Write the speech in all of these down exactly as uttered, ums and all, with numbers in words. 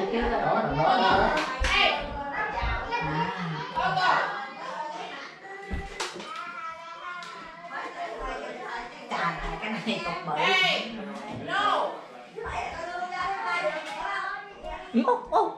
chưa? Đó, thằng đó đó. Trời, cái này cục bự. Ô, ô.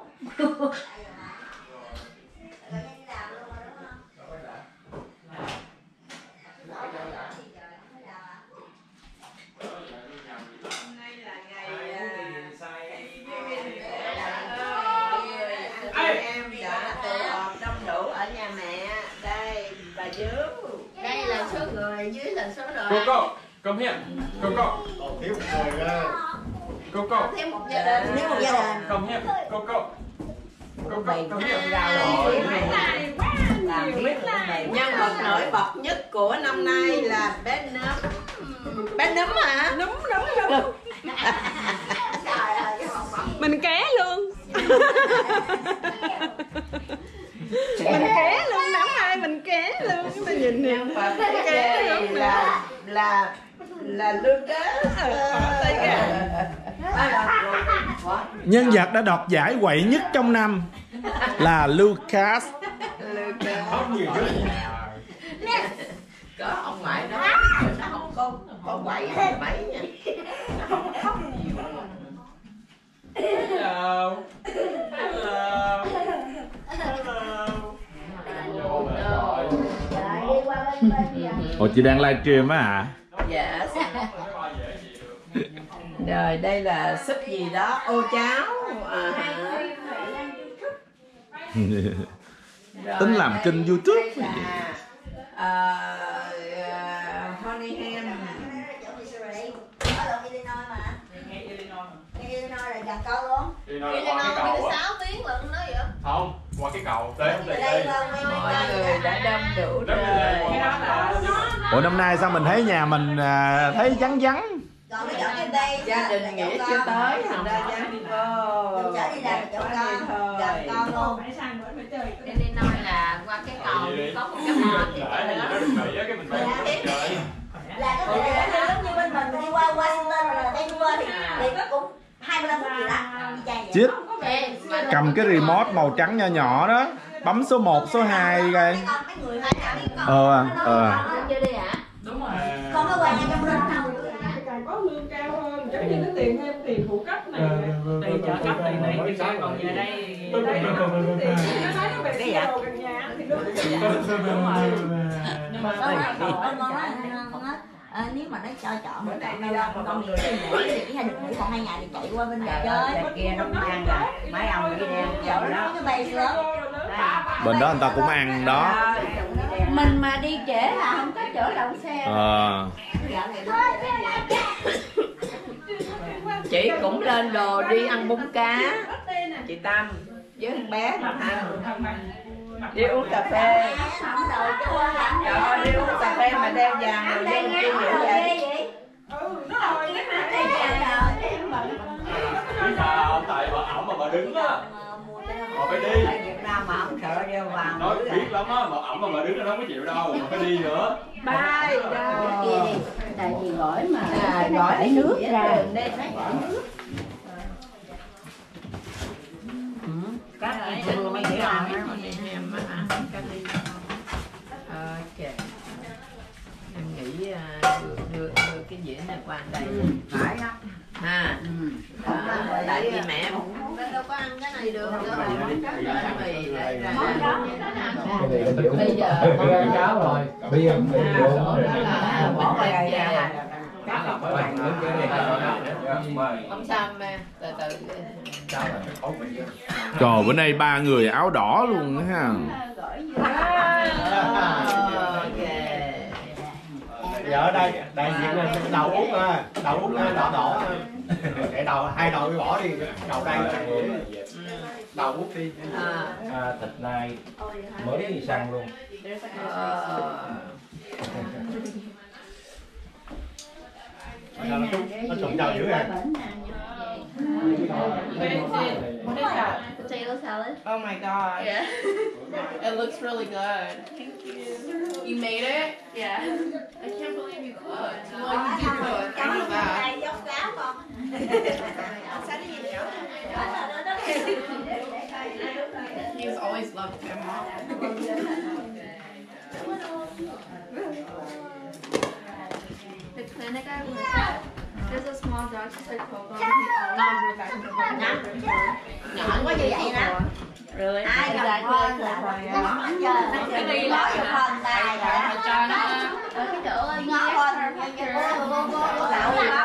Đây là số người, dưới là số đồ. Coco, come here. Coco. Thiếu một người ra. Coco. Thiếu một gia đình. Thiếu một gia đình. Come here. Coco. Coco, come here. Nhân vật nổi bật nhất của năm nay là bé nấm. Bé nấm hả? Nấm nấm nấm. Mình ké luôn. Mình ké luôn, nắm ai mình ké luôn. Chúng ta nhìn nè. Ké luôn là là là Lucas. Nhân vật đã đoạt giải quậy nhất trong năm là Lucas. Không nhiều chứ. Có ông ngoại đó, nó không có có quậy mấy nha. Nó không khóc nhiều. Hello. Hello. Ủa chị đang livestream á hả? Dạ. Rồi đây là súp gì đó, ô cháo. À, Tính làm kênh YouTube. là uh, uh, honey ham. Không, qua cái cầu. Tới không đây. Mọi người đã đông đủ rồi. Ủa năm nay sao mình thấy nhà mình à, thấy vắng vắng? Gia đình Nghĩa chưa tới, thành ra dám đi vô. Chở đi làm chỗ con, gặp con luôn. Nên đi nói là qua cái cầu có một cái mò thì là có thể là giống như bên mình đi qua Washington rồi Tây Nua thì thì nó cũng hai mươi lăm phút gì đó. Chết. Cầm cái remote màu trắng nhỏ nhỏ đó, bấm số một, số hai coi. Ờ ờ. Đúng rồi. Con có qua nhà trong rừng không? Có lương cao hơn, giống như cái tiền thêm tiền phụ cấp này. Tiền trợ cấp tiền này thì sao còn về đây. Nó nói nó về cái đồ gần nhà thì đúng rồi. Nhưng mà con nói À, nếu mà nó cho chọn một con đâu con nghỉ thì chỉ hai được nghỉ còn hai ngày thì chạy qua bên nhà chơi Kia nó mang rồi, mấy ông đi đeo chợ đó cái bay lớn Bên đó người ta cũng ăn đó. mình mà đi trễ là không có chỗ đậu xe. Ờ. Chị cũng lên đồ đi ăn bún cá. Chị Tâm với thằng bé mà ăn đi uống cà phê. Trời ơi, đi uống cà phê mà đeo vàng rồi đeo kia vậy vậy. Ừ, nó rồi cái này đây Biết sao tại bà ổng mà bà đứng á. Mà phải đi. Việt Nam mà không sợ đeo vàng. Nói biết lắm á, mà ổng mà bà đứng nó không có chịu đâu, mà phải đi nữa. Bye. Kia đi. Tại vì gỏi mà À, gỏi lấy nước ra. Các anh chị mới dễ ăn á, em ăn cái đi. Ok. Em nghĩ đưa, đưa, đưa cái dĩa này qua đây. Phải á. Ha. Đó, tại vì mẹ đâu có ăn cái này được đâu. Mì lại ra. Bây giờ con Cháo rồi. Bây giờ bỏ qua ra. Không sao mà từ từ. Trời, bữa nay ba người áo đỏ luôn á ha. Giờ ở đây đại diện là đầu uống à, đầu uống đỏ đỏ. Để đầu hai đầu bỏ đi, đầu đây đầu uống đi. À, thịt này mới săn luôn. Nó nó trộn dầu dữ à. What is that? Potato salad. Oh my god. Yeah. It looks really good. Thank you. You made it? Yeah. I can't believe you could. Well, you did cook. I know that. He's always loved grandma. The clinic I work at, there's a small dog, she's like twelve dollars. Nhỏ quá như vậy nè. Really? Ai cầm con là nó giờ nó đi lo cho con tay rồi cho nó Ở cái chỗ ngó con cô cô cô cô bảo là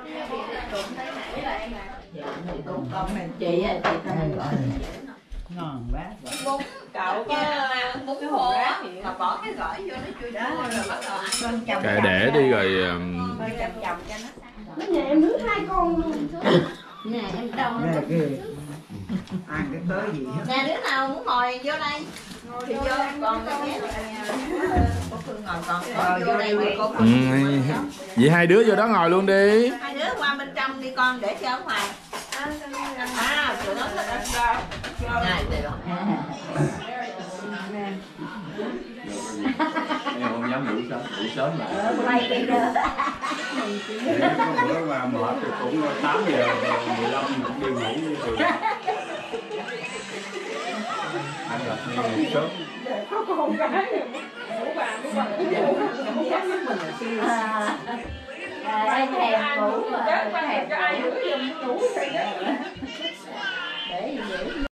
chị á, chị thấy Ngon quá. Cậu có một cái hộp mà bỏ cái gỏi vô nó chui đó rồi bắt đầu ăn chồng Kệ để đi rồi um, chồng chồng cho nó. nó nhà em nướng hai con luôn. Nè em đâu nó ăn cái tới gì hết. nè đứa nào muốn ngồi vô đây thì vô còn cái bé có Phương ngồi còn có vô đây mà cô ừ, vậy hai đứa vô đó ngồi luôn đi. hai đứa qua bên trong đi con để cho ở ngoài à tụi nó thích ăn rau này được. Em không dám ngủ sớm, ngủ sớm mà. quay đi nữa Có bữa mà mệt thì cũng tám giờ mười lăm cũng đi ngủ như thường. Ăn là ngủ sớm. Có con gái ngủ bà mới bà ngủ dám với mình là siêu. ai thèm ngủ Chết quan hệ cho ai ngủ giùm ngủ vậy đó. để gì vậy